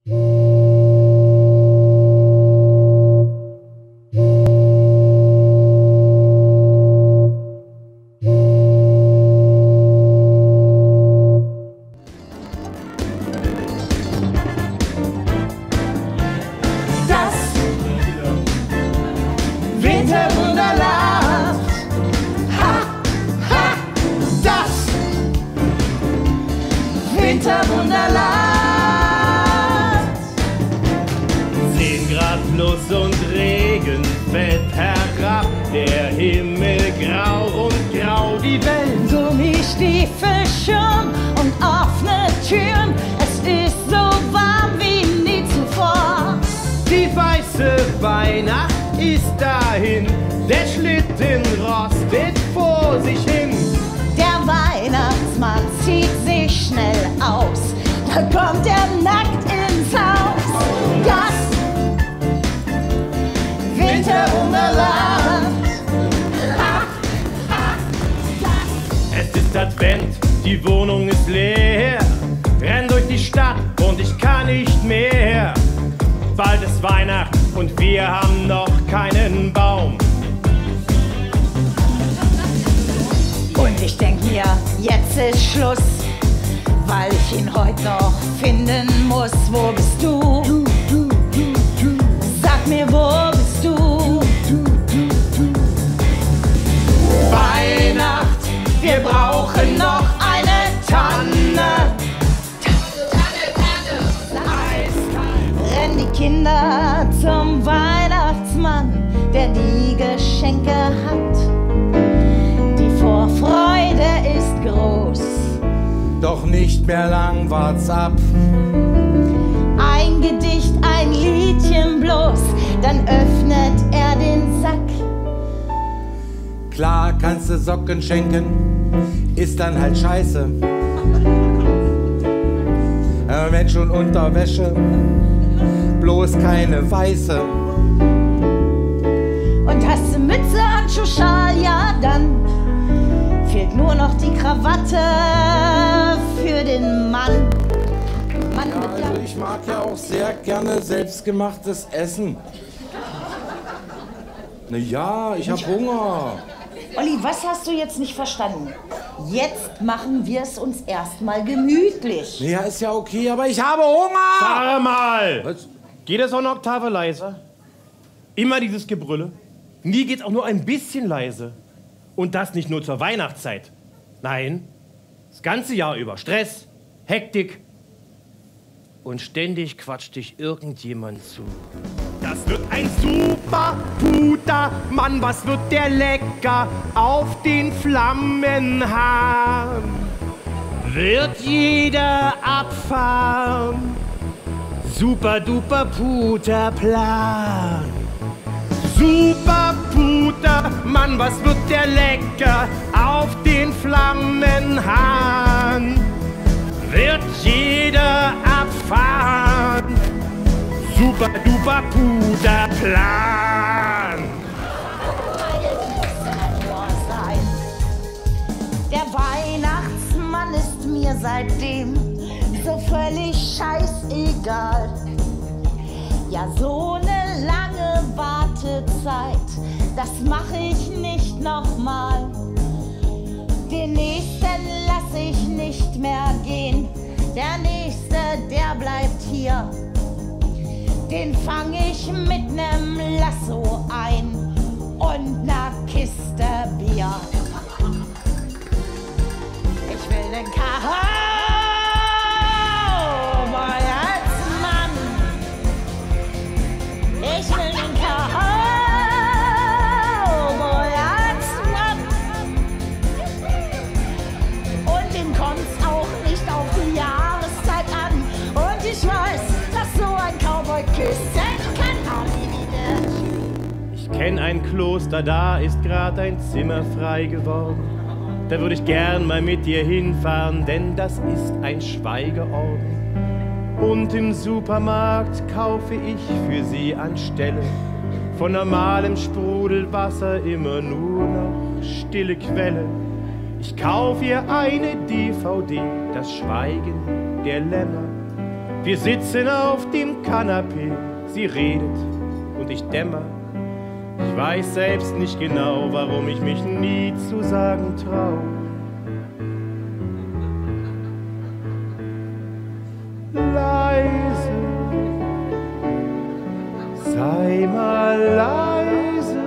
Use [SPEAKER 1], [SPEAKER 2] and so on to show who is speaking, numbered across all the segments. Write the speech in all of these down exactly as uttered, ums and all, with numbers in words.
[SPEAKER 1] Winterwunderland. Ha, ha, das Winterwunderland.
[SPEAKER 2] Zehn Grad plus und Regen fällt herab, der Himmel grau und grau die Welt.
[SPEAKER 1] Gummistiefel, Schirm und offene Türen, es ist so warm wie nie zuvor.
[SPEAKER 2] Die weiße Weihnacht ist dahin, der Schlitten rostet vor sich hin.
[SPEAKER 1] Der Weihnachtsmann zieht sich schnell aus, dann kommt er nackt ins Haus. Das Winterwunderland.
[SPEAKER 2] Es ist Advent, die Wohnung ist leer, renn durch die Stadt und ich kann nicht mehr. Bald ist Weihnacht und wir haben noch keinen Baum.
[SPEAKER 1] Und ich denk mir, jetzt ist Schluss, weil ich ihn heute noch finden muss. Wo bist du? Sag mir, wo bist du? Weihnacht, wir brauchen noch eine Tanne. Rennen die Kinder zum Weihnachtsmann, der die Geschenke hat. Die Vorfreude ist groß,
[SPEAKER 3] doch nicht mehr lang wart's ab.
[SPEAKER 1] ein Gedicht, ein Liedchen bloß, dann öffnet er den Sack.
[SPEAKER 3] Klar kannst du Socken schenken, ist dann halt scheiße. Äh, wenn schon Unterwäsche, bloß keine weiße.
[SPEAKER 1] Und hast du Mütze, Handschuh, Schal, ja dann fehlt nur noch die Krawatte für den Mann. Mann
[SPEAKER 3] Ja, also ich mag ja auch sehr gerne selbstgemachtes Essen. Na ja, ich hab Hunger.
[SPEAKER 1] Olli, was hast du jetzt nicht verstanden? Jetzt machen wir es uns erstmal gemütlich.
[SPEAKER 3] Ja, ist ja okay, aber ich habe Hunger!
[SPEAKER 2] Sag mal!
[SPEAKER 3] Was?
[SPEAKER 2] Geht es auch eine Oktave leiser? Immer dieses Gebrülle. Nie geht's auch nur ein bisschen leise. Und das nicht nur zur Weihnachtszeit. Nein, das ganze Jahr über. Stress, Hektik. Und ständig quatscht dich irgendjemand zu. Das wird ein super Puder, Mann, was wird der lecker auf den Flammen haben? Wird jeder abfahren? Super duper Puder Plan. Super Puder, Mann, was wird der lecker auf den Flammenhahn? Wird jeder abfahren? Super duper Puder Plan.
[SPEAKER 1] Der Weihnachtsmann ist mir seitdem so völlig scheißegal. Ja, so eine lange Wartezeit, das mache ich nicht nochmal. Den nächsten lass ich nicht mehr gehen, der nächste, der bleibt hier. Den fang ich mit nem Lasso ein und ner Kiste Bier. Ich will den Cowboy-Mann. Ich will den Cowboy-Mann. Und dem kommt's auch nicht auf die Jahreszeit an. Und ich weiß, dass so ein Cowboy küssen kann.
[SPEAKER 2] Ich kenn ein Kloster, da ist grad ein Zimmer frei geworden. Da würde ich gern mal mit dir hinfahren, denn das ist ein Schweigeorden. Und im Supermarkt kaufe ich für sie anstelle von normalem Sprudelwasser immer nur noch stille Quelle. Ich kauf ihr eine D V D, das Schweigen der Lämmer. Wir sitzen auf dem Kanapee, sie redet und ich dämmer. Ich weiß selbst nicht genau, warum ich mich nie zu sagen trau. Leise, sei mal leise.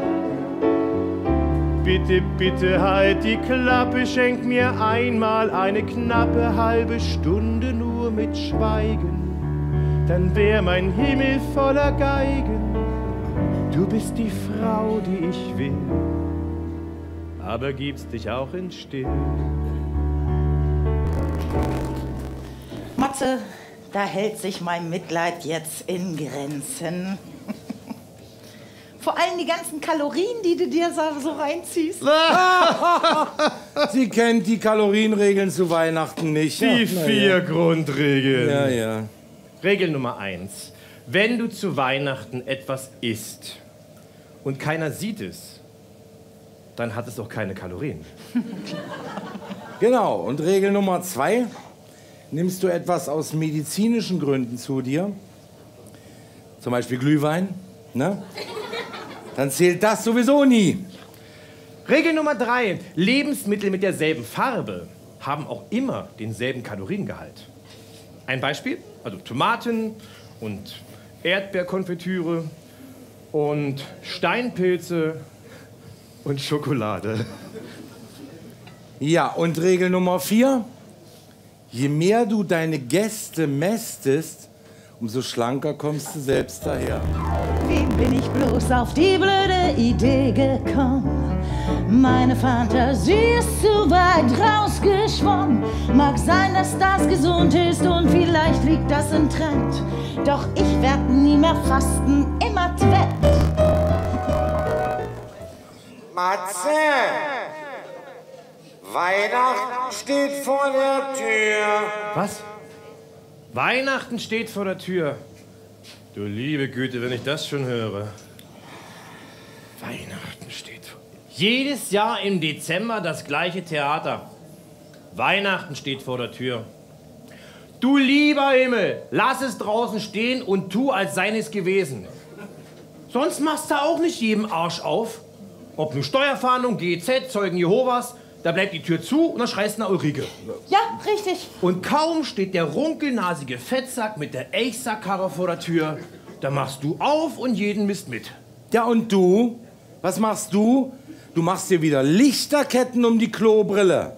[SPEAKER 2] Bitte, bitte halt die Klappe, schenk mir einmal eine knappe halbe Stunde nur mit Schweigen. Dann wär mein Himmel voller Geigen. Du bist die Frau, die ich will, aber gibst dich auch in Still.
[SPEAKER 1] Matze, da hält sich mein Mitleid jetzt in Grenzen. Vor allem die ganzen Kalorien, die du dir so reinziehst.
[SPEAKER 3] Sie kennt die Kalorienregeln zu Weihnachten nicht.
[SPEAKER 2] Die
[SPEAKER 3] Ja,
[SPEAKER 2] vier
[SPEAKER 3] ja.
[SPEAKER 2] Grundregeln.
[SPEAKER 3] Ja, ja.
[SPEAKER 2] Regel Nummer eins. Wenn du zu Weihnachten etwas isst und keiner sieht es, dann hat es auch keine Kalorien.
[SPEAKER 3] Genau. Und Regel Nummer zwei. Nimmst du etwas aus medizinischen Gründen zu dir, zum Beispiel Glühwein, ne? Dann zählt das sowieso nie.
[SPEAKER 2] Regel Nummer drei. Lebensmittel mit derselben Farbe haben auch immer denselben Kaloriengehalt. Ein Beispiel, also Tomaten und Erdbeerkonfitüre und Steinpilze und Schokolade.
[SPEAKER 3] Ja, und Regel Nummer vier. Je mehr du deine Gäste mästest, umso schlanker kommst du selbst daher.
[SPEAKER 1] Wie bin ich bloß auf die blöde Idee gekommen? Meine Fantasie ist zu weit rausgeschwommen. Mag sein, dass das gesund ist und vielleicht liegt das im Trend. Doch ich werd nie mehr fasten, immer Advent.
[SPEAKER 4] Matze! Weihnachten steht vor der Tür.
[SPEAKER 2] Was? Weihnachten steht vor der Tür. Du liebe Güte, wenn ich das schon höre. Weihnachten steht vor... Jedes Jahr im Dezember das gleiche Theater. Weihnachten steht vor der Tür. Du lieber Himmel, lass es draußen stehen und tu, als sei es gewesen. Sonst machst du auch nicht jedem Arsch auf. Ob nun Steuerfahndung, G Z, Zeugen Jehovas, da bleibt die Tür zu und dann schreist du nach Ulrike.
[SPEAKER 1] Ja, richtig.
[SPEAKER 2] Und kaum steht der runkelnasige Fettsack mit der Eichsackkarre vor der Tür, da machst du auf und jeden Mist mit.
[SPEAKER 3] Ja, und du? Was machst du? Du machst dir wieder Lichterketten um die Klobrille.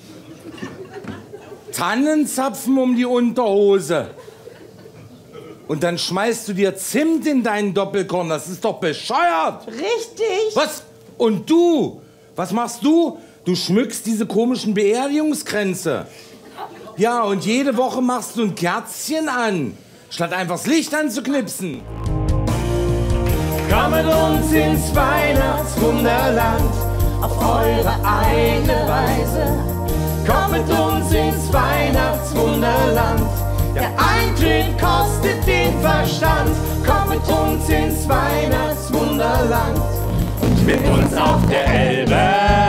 [SPEAKER 3] Tannenzapfen um die Unterhose. Und dann schmeißt du dir Zimt in deinen Doppelkorn. Das ist doch bescheuert.
[SPEAKER 1] Richtig.
[SPEAKER 3] Was? Und du? Was machst du? Du schmückst diese komischen Beerdigungskränze. Ja, und jede Woche machst du ein Kerzchen an, statt einfach das Licht anzuknipsen.
[SPEAKER 2] Komm mit uns ins Weihnachtswunderland,
[SPEAKER 1] Auf eure eigene Weise.
[SPEAKER 2] komm mit uns ins Weihnachtswunderland. Der Eintritt kostet den Verstand, komm mit uns ins Weihnachtswunderland. Und mit uns auf der Elbe.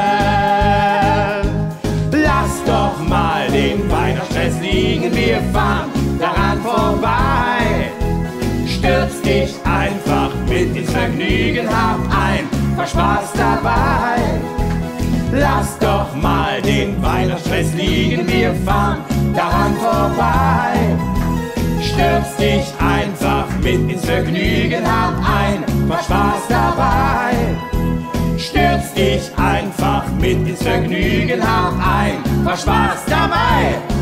[SPEAKER 2] Lass doch mal den Weihnachtsstress liegen, wir fahren daran vorbei. Stürz dich einfach mit ins Vergnügen, hab einfach Spaß dabei. Lass doch mal den Weihnachtsstress liegen, wir fahren daran vorbei. Stürz dich einfach mit ins Vergnügen, hab einfach Spaß dabei. Stürz dich einfach mit ins Vergnügen, hab einfach Spaß dabei.